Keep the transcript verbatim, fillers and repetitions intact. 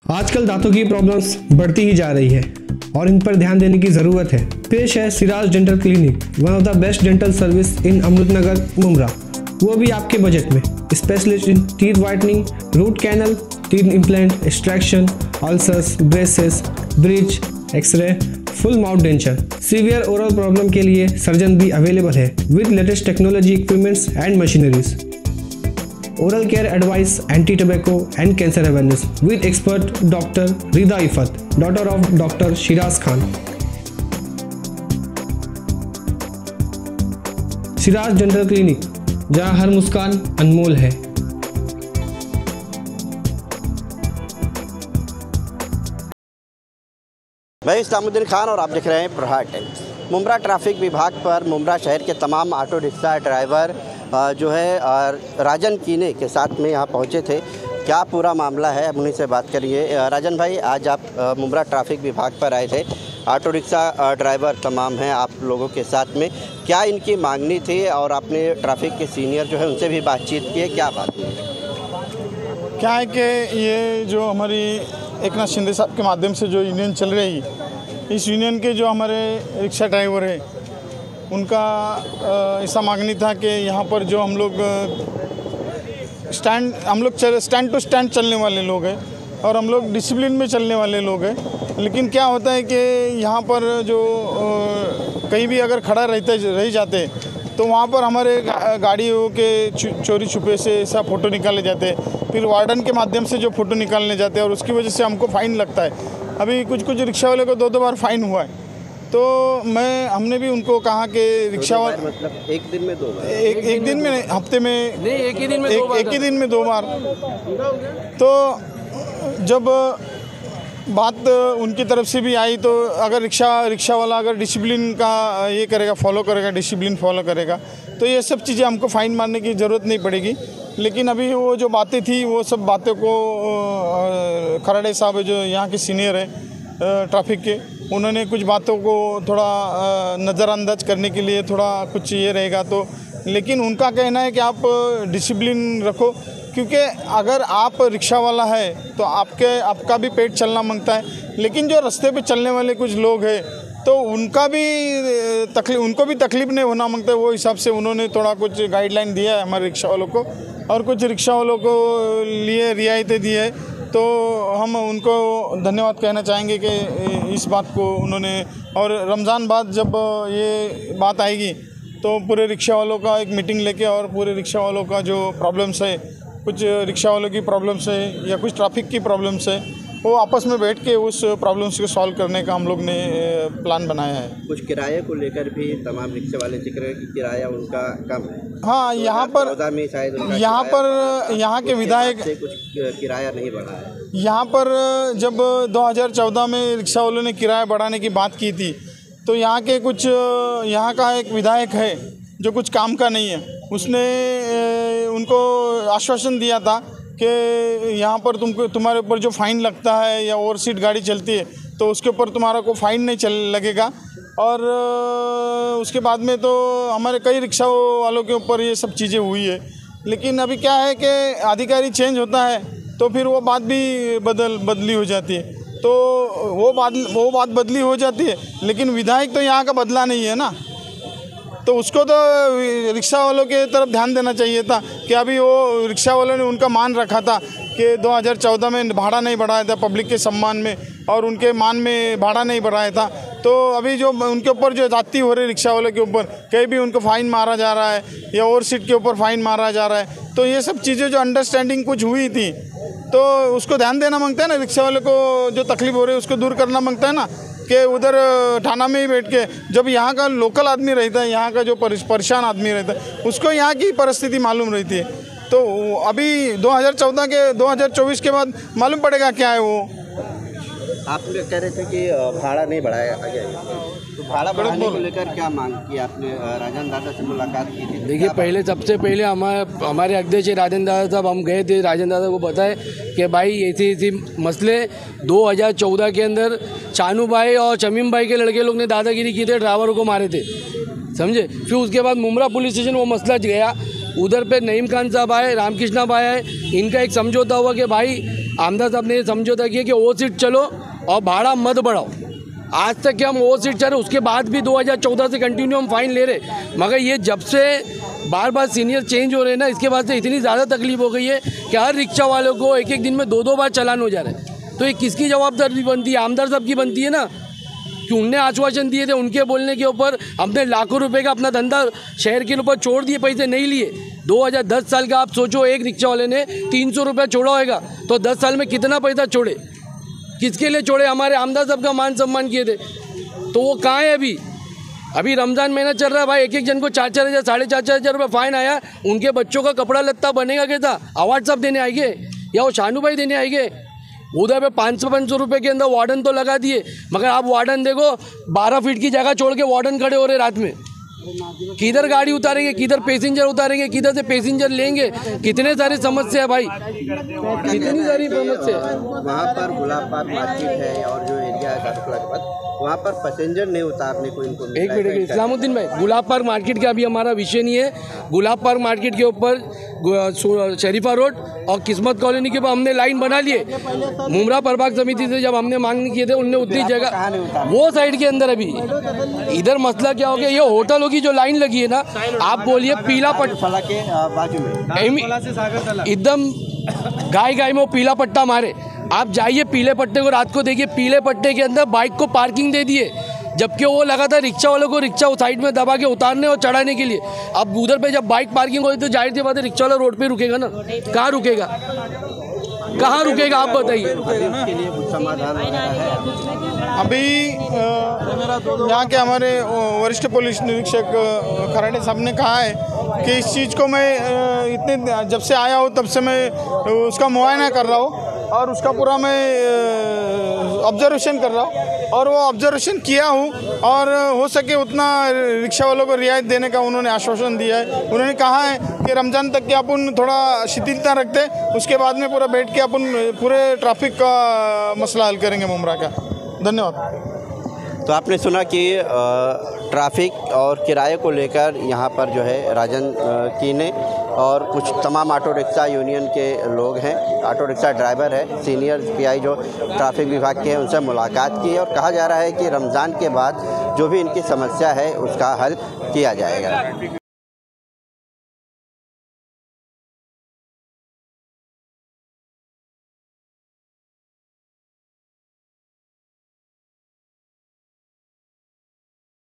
आजकल दांतों की प्रॉब्लम्स बढ़ती ही जा रही है और इन पर ध्यान देने की ज़रूरत है। पेश है Siraj dental clinic, one of the best dental service in Amritnagar Mumbra, वो भी आपके बजट में। Specialist in teeth whitening, root canal, teeth implant, extraction, ulcers, braces, bridge, x-ray, full mouth denture. Severe oral problem के लिए सर्जन भी अवेलेबल है with latest technology equipments and machineries. Oral care advice, anti-tobacco and cancer awareness with expert Doctor Rida Ifat, daughter of Doctor Shiraz Khan. Siraj dental clinic, जहां हर मुस्कान अनमोल है। मैं इस्लामुद्दीन खान और आप देख रहे हैं प्रहार टाइम्स। मुमरा ट्रैफिक विभाग पर मुमरा शहर के तमाम ऑटो रिक्शा ड्राइवर जो है राजन कीने के साथ में यहाँ पहुँचे थे। क्या पूरा मामला है, हम उन्हीं से बात करिए। राजन भाई, आज आप मुमरा ट्रैफिक विभाग पर आए थे, ऑटो रिक्शा ड्राइवर तमाम हैं आप लोगों के साथ में, क्या इनकी मांगनी थी और आपने ट्रैफिक के सीनियर जो है उनसे भी बातचीत की है, क्या बात है? क्या है कि ये जो हमारी एकनाथ शिंदे साहब के माध्यम से जो यूनियन चल रही, इस यूनियन के जो हमारे रिक्शा ड्राइवर हैं उनका ऐसा मांगनी था कि यहाँ पर जो हम लोग स्टैंड हम लोग स्टैंड टू स्टैंड चलने वाले लोग हैं और हम लोग डिसिप्लिन में चलने वाले लोग हैं, लेकिन क्या होता है कि यहाँ पर जो कहीं भी अगर खड़ा रहते रह जाते तो वहाँ पर हमारे गाड़ियों के चोरी छुपे से ऐसा फ़ोटो निकाले जाते हैं, फिर वार्डन के माध्यम से जो फ़ोटो निकालने जाते हैं और उसकी वजह से हमको फ़ाइन लगता है। अभी कुछ कुछ रिक्शा वाले को दो दो बार फ़ाइन हुआ है। तो मैं हमने भी उनको कहा कि रिक्शा वाले मतलब एक दिन में दो बार, एक एक दिन में हफ्ते में नहीं, एक ही दिन में एक, दो बार एक ही दिन में दो बार। तो जब बात उनकी तरफ से भी आई तो अगर रिक्शा रिक्शा वाला अगर डिसिप्लिन का ये करेगा, फॉलो करेगा, डिसिप्लिन फॉलो करेगा तो ये सब चीज़ें हमको फ़ाइन मारने की ज़रूरत नहीं पड़ेगी। लेकिन अभी वो जो बातें थी वो सब बातों को खराड़े साहब जो यहाँ के सीनियर हैं ट्रैफिक के, उन्होंने कुछ बातों को थोड़ा नज़रअंदाज करने के लिए थोड़ा कुछ ये रहेगा। तो लेकिन उनका कहना है कि आप डिसिप्लिन रखो, क्योंकि अगर आप रिक्शा वाला है तो आपके आपका भी पेट चलना मांगता है, लेकिन जो रास्ते पे चलने वाले कुछ लोग हैं तो उनका भी तकलीफ उनको भी तकलीफ़ नहीं होना मांगता है। वो हिसाब से उन्होंने थोड़ा कुछ गाइडलाइन दिया है हमारे रिक्शा वालों को और कुछ रिक्शा वालों को लिए रियायतें दी है। तो हम उनको धन्यवाद कहना चाहेंगे कि इस बात को उन्होंने, और रमज़ान बाद जब ये बात आएगी तो पूरे रिक्शा वालों का एक मीटिंग लेके और पूरे रिक्शा वालों का जो प्रॉब्लम्स है, कुछ रिक्शा वालों की प्रॉब्लम्स है या कुछ ट्रैफिक की प्रॉब्लम्स है, वो आपस में बैठ के उस प्रॉब्लम्स को सॉल्व करने का हम लोग ने प्लान बनाया है। कुछ किराए को लेकर भी तमाम रिक्शा वाले जिक्र है कि किराया उनका कम है। हाँ, यहाँ पर यहाँ पर यहाँ के विधायक से कुछ किराया नहीं बढ़ा है। यहाँ पर जब दो हज़ार चौदह में रिक्शा वालों ने किराया बढ़ाने की बात की थी तो यहाँ के कुछ यहाँ का एक विधायक है जो कुछ काम का नहीं है, उसने उनको आश्वासन दिया था कि यहाँ पर तुमको तुम्हारे ऊपर जो फ़ाइन लगता है या ओवर सीट गाड़ी चलती है तो उसके ऊपर तुम्हारा को फ़ाइन नहीं चल लगेगा। और उसके बाद में तो हमारे कई रिक्शा वालों के ऊपर ये सब चीज़ें हुई है। लेकिन अभी क्या है कि अधिकारी चेंज होता है तो फिर वो बात भी बदल बदली हो जाती है, तो वो बात वो बात बदली हो जाती है, लेकिन विधायक तो यहाँ का बदला नहीं है ना, तो उसको तो रिक्शा वालों के तरफ ध्यान देना चाहिए था कि अभी वो रिक्शा वालों ने उनका मान रखा था कि दो हज़ार चौदह में भाड़ा नहीं बढ़ाया था पब्लिक के सम्मान में और उनके मान में भाड़ा नहीं बढ़ाया था। तो अभी जो उनके ऊपर जो जाती हो रही रिक्शा वालों के ऊपर कहीं भी उनको फ़ाइन मारा जा रहा है या ओवर सीट के ऊपर फ़ाइन मारा जा रहा है, तो ये सब चीज़ें जो अंडरस्टैंडिंग कुछ हुई थी तो उसको ध्यान देना मांगता है ना, रिक्शा वाले को जो तकलीफ हो रही है उसको दूर करना मांगता है ना, कि उधर थाना में ही बैठ के जब यहाँ का लोकल आदमी रहता है, यहाँ का जो परेशान आदमी रहता है उसको यहाँ की परिस्थिति मालूम रहती है। तो अभी दो हज़ार चौदह के दो हज़ार चौबीस के बाद मालूम पड़ेगा क्या है वो। आप कह रहे थे कि भाड़ा नहीं बढ़ाया गया, तो भाड़ा बढ़ाने को लेकर क्या मांग की आपने? राजन दादा से मुलाकात की थी? देखिए, पहले सबसे पहले हमारे हमारे अध्यक्ष राजन दादा साहब, हम गए थे, राजन दादा को बताए कि भाई ऐसे ऐसे मसले दो हज़ार चौदह के अंदर चानू भाई और शमीम भाई के लड़के लोग ने दादागिरी की थे, ड्राइवरों को मारे थे, समझे। फिर उसके बाद मुमरा पुलिस स्टेशन वो मसला गया उधर पे नईम खान साहब आए, रामकृष्णा भाई आए, इनका एक समझौता हुआ कि भाई आमदार साहब ने समझौता किया कि वो सीट चलो और भाड़ा मत बढ़ाओ। आज तक के हम वो सीट चल रहे, उसके बाद भी दो हज़ार चौदह से कंटिन्यू हम फाइन ले रहे, मगर ये जब से बार बार सीनियर चेंज हो रहे हैं ना, इसके बाद से इतनी ज़्यादा तकलीफ हो गई है कि हर रिक्शा वालों को एक एक दिन में दो दो बार चालान हो जा रहे हैं। तो ये किसकी जवाबदारी बनती है? आमदार साहब की बनती है ना, कि उनने आश्वासन दिए थे, उनके बोलने के ऊपर हमने लाखों रुपए का अपना धंधा शहर के ऊपर छोड़ दिए, पैसे नहीं लिए। दो हज़ार दस साल का आप सोचो, एक रिक्शा वाले ने तीन सौ रुपये छोड़ा होगा, तो दस साल में कितना पैसा छोड़े, किसके लिए छोड़े? हमारे आमदार साहब का मान सम्मान किए थे, तो वो कहाँ है अभी? अभी रमज़ान महीना चल रहा है भाई, एक एक जन को चार चार हज़ार साढ़े चार चार हज़ार रुपये फाइन आया, उनके बच्चों का कपड़ा लत्ता बनेगा कैसा? अवार्ड साहब देने आएंगे या वो शानू भाई देने आएंगे? उधर पे पाँच सौ पाँच सौ रुपये के अंदर वार्डन तो लगा दिए, मगर आप वार्डन देखो बारह फीट की जगह छोड़ के वार्डन खड़े हो रहे रात में। किधर गाड़ी उतारेंगे, किधर पैसेंजर उतारेंगे, किधर से पैसेंजर लेंगे? कितने सारी समस्या है भाई, कितनी सारी समस्या है। वहाँ पर गुलाब पार्क मार्केट है और जो एरिया है कारुखला के बाद, वहाँ पर पैसेंजर नहीं उतारने को इनको एक मिनट इस्लामुद्दीन भाई, गुलाब पार्क मार्केट का अभी हमारा विषय नहीं है। गुलाब पार्क मार्केट के ऊपर शरीफा रोड और किस्मत कॉलोनी के ऊपर हमने लाइन बना लिए। मुमरा प्रभाग समिति से जब हमने मांग किए थे, उनने उतनी जगह वो साइड के अंदर, अभी इधर मसला क्या हो गया, ये होटलों की जो लाइन लगी है ना, आप बोलिए पीला पट्टा के बाजू में एकदम गाय गाय में वो पीला पट्टा मारे, आप जाइए पीले पट्टे को रात को देखिए, पीले पट्टे के अंदर बाइक को पार्किंग दे दिए, जबकि वो लगा था रिक्शा वालों को रिक्शा साइड में दबा के उतारने और चढ़ाने के लिए। अब उधर पे जब बाइक पार्किंग होती तो जाहिर सी बात है रिक्शा वाला रोड पे रुकेगा ना, कहाँ रुकेगा, कहाँ रुकेगा आप बताइए। अभी यहाँ के हमारे वरिष्ठ पुलिस निरीक्षक खराटे साहब ने कहा है कि इस चीज़ को मैं इतने जब से आया हूँ तब से मैं उसका मुआयना कर रहा हूँ और उसका पूरा मैं ऑब्जर्वेशन कर रहा हूँ और वो ऑब्जर्वेशन किया हूँ, और हो सके उतना रिक्शा वालों को रियायत देने का उन्होंने आश्वासन दिया है। उन्होंने कहा है कि रमज़ान तक के अपन थोड़ा शिथिलता रखते, उसके बाद में पूरा बैठ के अपन पूरे ट्रैफिक का मसला हल करेंगे मुमरा का। धन्यवाद। तो आपने सुना कि ट्रैफिक और किराए को लेकर यहाँ पर जो है राजन कीने और कुछ तमाम ऑटो रिक्शा यूनियन के लोग हैं, ऑटो रिक्शा ड्राइवर है, सीनियर पीआई जो ट्रैफिक विभाग के हैं, उनसे मुलाकात की और कहा जा रहा है कि रमज़ान के बाद जो भी इनकी समस्या है उसका हल किया जाएगा।